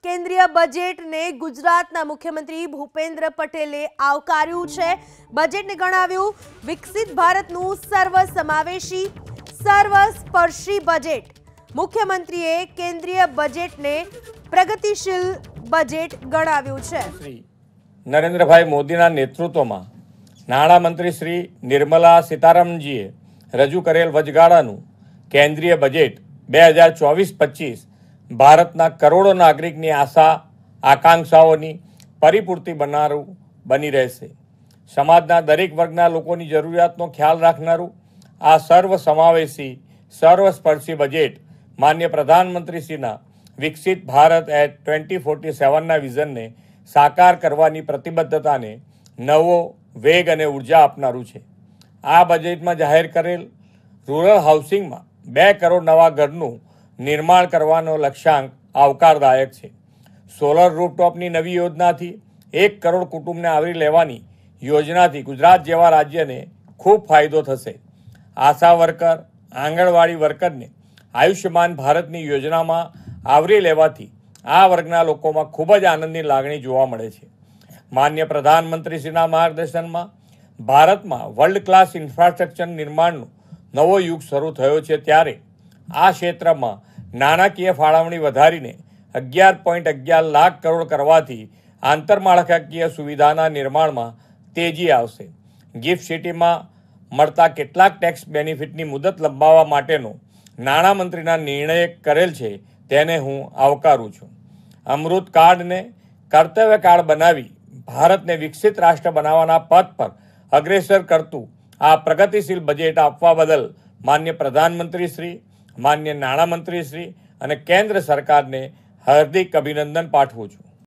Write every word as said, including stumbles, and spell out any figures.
કેન્દ્રીય બજેટને ગુજરાતના મુખ્યમંત્રી ભૂપેન્દ્ર પટેલે આવકાર્યું છે। બજેટને ગણાવ્યું વિકસિત ભારતનું સર્વસમાવેશી સર્વસ્પર્શી બજેટ। મુખ્યમંત્રીએ કેન્દ્રીય બજેટને પ્રગતિશીલ બજેટ ગણાવ્યું છે। શ્રી નરેન્દ્રભાઈ મોદીના નેતૃત્વમાં નાણામંત્રી શ્રી નિર્મલા સીતારામનજીએ રજૂ કરેલ વચગાળાનું કેન્દ્રીય બજેટ બે હજાર ચોવીસ પચીસ ભારતના કરોડો નાગરિકની આશા આકાંક્ષાઓની પરિપૂર્તિ બનાવનારું બની રહેશે। સમાજના દરેક વર્ગના લોકોની જરૂરિયાતનો ખ્યાલ રાખનારું આ સર્વ સમાવેશી સર્વસ્પર્શી બજેટ માન્ય પ્રધાનમંત્રીશ્રીના વિકસિત ભારત એટ ટ્વેન્ટી ફોર્ટી સેવનના વિઝનને સાકાર કરવાની પ્રતિબદ્ધતાને નવો વેગ અને ઉર્જા આપનારું છે। આ બજેટમાં જાહેર કરેલ રૂરલ હાઉસિંગમાં બે કરોડ નવા ઘરનું નિર્માણ કરવાનો લક્ષ્યાંક આવકારદાયક છે। સોલર રૂફટોપની નવી યોજનાથી એક કરોડ કુટુંબને આવરી લેવાની યોજનાથી ગુજરાત જેવા રાજ્યને ખૂબ ફાયદો થશે। આશા વર્કર આંગણવાડી વર્કરને આયુષ્યમાન ભારતની યોજનામાં આવરી લેવાથી આ વર્ગના લોકોમાં ખૂબ જ આનંદની લાગણી જોવા મળે છે। માન્ય પ્રધાનમંત્રીશ્રીના માર્ગદર્શનમાં ભારતમાં વર્લ્ડ ક્લાસ ઇન્ફ્રાસ્ટ્રક્ચર નિર્માણનો નવો યુગ શરૂ થયો છે, ત્યારે આ ક્ષેત્રમાં નાણાકીય ફાળવણી વધારીને અગિયાર પોઈન્ટ અગિયાર લાખ કરોડ કરવાથી આંતરમાળખાકીય સુવિધાના નિર્માણમાં તેજી આવશે। ગિફ્ટ સિટીમાં મળતા કેટલાક ટેક્સ બેનિફિટની મુદત લંબાવવા માટેનો નાણામંત્રીના નિર્ણય કરેલ છે, તેને હું આવકારું છું। અમૃત કાર્ડને કર્તવ્ય કાર્ડ બનાવી ભારતને વિકસિત રાષ્ટ્ર બનાવવાના પથ પર અગ્રેસર કરતું આ પ્રગતિશીલ બજેટ આપવા બદલ માન્ય પ્રધાનમંત્રી શ્રી, માન્ય નાણામંત્રી શ્રી અને કેન્દ્ર સરકારને હાર્દિક અભિનંદન પાઠવું છું।